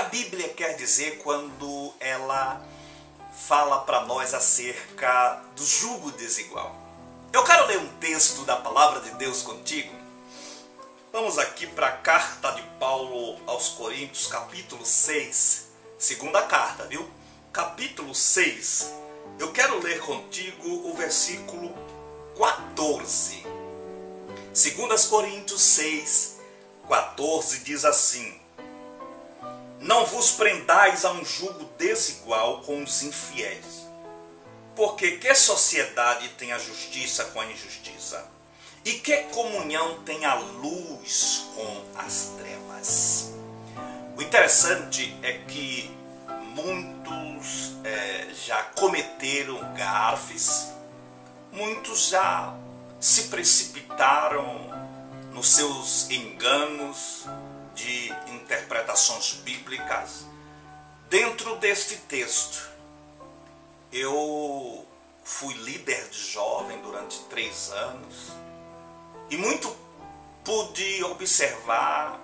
Bíblia quer dizer quando ela fala para nós acerca do jugo desigual? Eu quero ler um texto da palavra de Deus contigo. Vamos aqui para a carta de Paulo aos Coríntios, capítulo 6, segunda carta, viu? Capítulo 6, eu quero ler contigo o versículo 14. 2 Coríntios 6, 14 diz assim: não vos prendais a um jugo desigual com os infiéis. Porque que sociedade tem a justiça com a injustiça? E que comunhão tem a luz com as trevas? O interessante é que muitos já cometeram gafes, muitos já se precipitaram nos seus enganos de interpretações bíblicas. Dentro deste texto, eu fui líder de jovem durante 3 anos e muito pude observar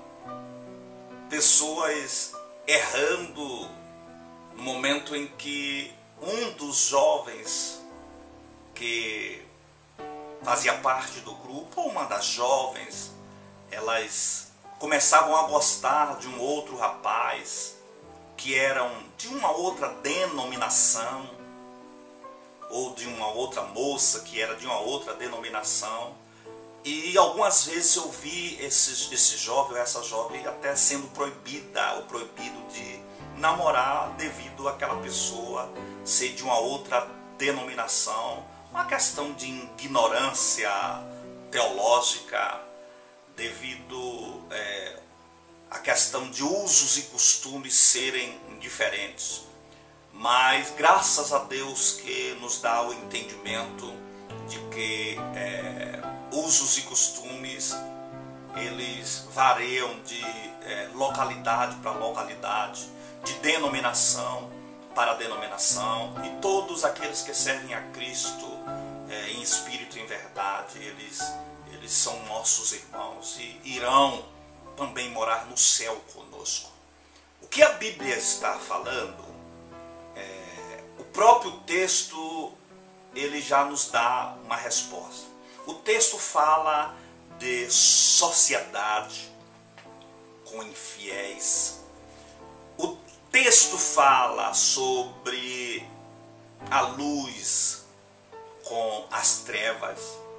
pessoas errando no momento em que um dos jovens que fazia parte do grupo, ou uma das jovens, elas começavam a gostar de um outro rapaz que eram de uma outra denominação, ou de uma outra moça que era de uma outra denominação. E algumas vezes eu vi esse jovem ou essa jovem até sendo proibida ou proibido de namorar devido àquela pessoa ser de uma outra denominação. Uma questão de ignorância teológica, devido à questão de usos e costumes serem diferentes. Mas graças a Deus que nos dá o entendimento de que usos e costumes, eles variam de localidade para localidade, de denominação para denominação, e todos aqueles que servem a Cristo em espírito e em verdade, eles são nossos irmãos e irão também morar no céu conosco. O que a Bíblia está falando, o próprio texto, ele já nos dá uma resposta. O texto fala de sociedade com infiéis. O texto fala sobre a luz com as trevas.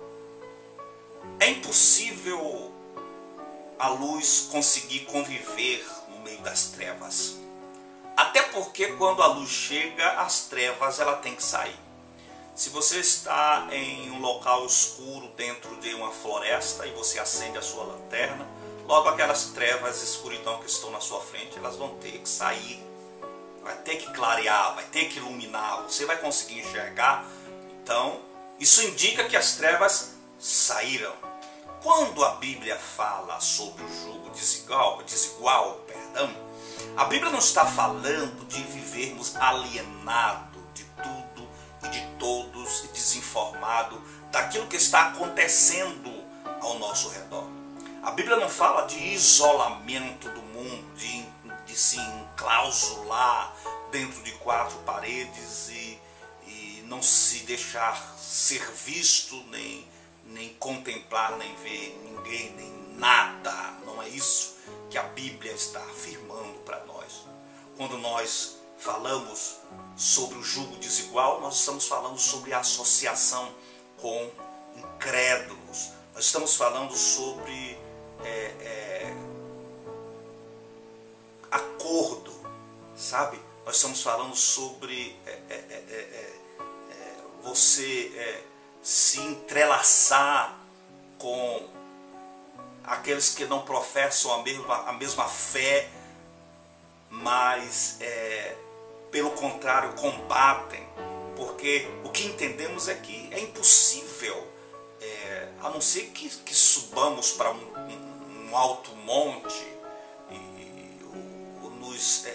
É impossível a luz conseguir conviver no meio das trevas. Até porque quando a luz chega, as trevas ela tem que sair. Se você está em um local escuro dentro de uma floresta e você acende a sua lanterna, logo aquelas trevas e escuridão que estão na sua frente, elas vão ter que sair. Vai ter que clarear, vai ter que iluminar, você vai conseguir enxergar. Então, isso indica que as trevas saíram. Quando a Bíblia fala sobre o jugo desigual, a Bíblia não está falando de vivermos alienados de tudo e de todos e desinformado daquilo que está acontecendo ao nosso redor. A Bíblia não fala de isolamento do mundo, de se enclausular dentro de 4 paredes e não se deixar ser visto, nem contemplar, nem ver ninguém, nem nada. Não é isso que a Bíblia está afirmando para nós. Quando nós falamos sobre o jugo desigual, nós estamos falando sobre a associação com incrédulos. Nós estamos falando sobre acordo, sabe? Nós estamos falando sobre você se entrelaçar com aqueles que não professam a mesma fé, mas pelo contrário combatem, porque o que entendemos é que é impossível, a não ser que subamos para um alto monte e nos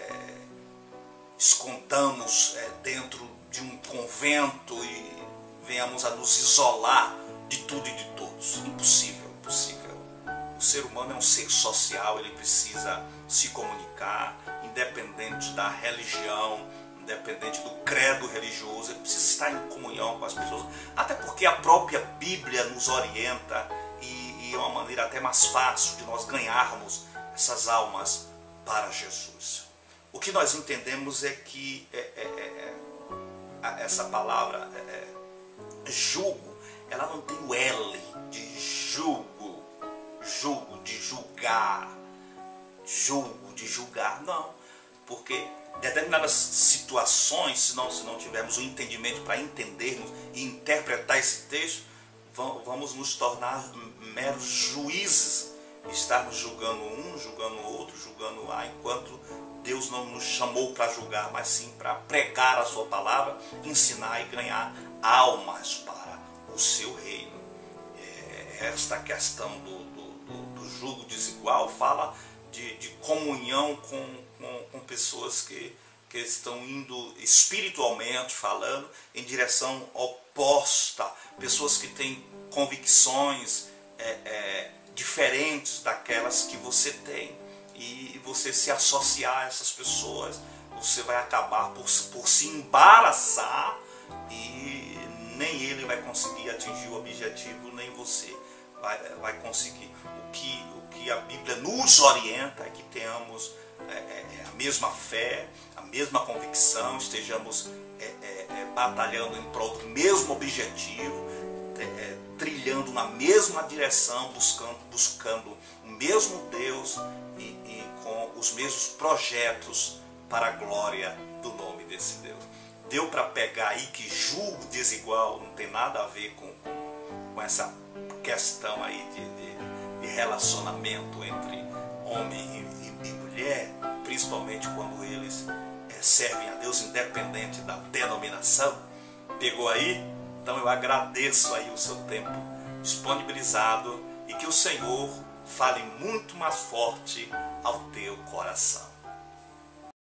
escondamos dentro de um convento e venhamos a nos isolar de tudo e de todos. Impossível, impossível. O ser humano é um ser social, ele precisa se comunicar, independente da religião, independente do credo religioso, ele precisa estar em comunhão com as pessoas, até porque a própria Bíblia nos orienta e é uma maneira até mais fácil de nós ganharmos essas almas para Jesus. O que nós entendemos é que essa palavra jugo, ela não tem o L de julgo, de julgar, julgo de julgar, não, porque determinadas situações, se não tivermos o entendimento para entendermos e interpretar esse texto, vamos nos tornar meros juízes, estarmos julgando um, julgando o outro, julgando lá, enquanto Deus não nos chamou para julgar, mas sim para pregar a sua palavra, ensinar e ganhar almas para o seu reino. Esta questão do jugo desigual fala de comunhão com pessoas que estão indo espiritualmente falando em direção oposta, pessoas que têm convicções diferentes daquelas que você tem, e você se associar a essas pessoas, você vai acabar por se embaraçar e nem ele vai conseguir atingir o objetivo, nem você vai conseguir. O que a Bíblia nos orienta é que tenhamos a mesma fé, a mesma convicção, estejamos batalhando em prol do mesmo objetivo, trilhando na mesma direção, buscando o mesmo Deus e com os mesmos projetos para a glória do nome desse Deus. Deu para pegar aí que julgo desigual não tem nada a ver com essa questão aí de relacionamento entre homem e mulher, principalmente quando eles servem a Deus independente da denominação. Pegou aí? Então eu agradeço aí o seu tempo disponibilizado e que o Senhor fale muito mais forte ao teu coração.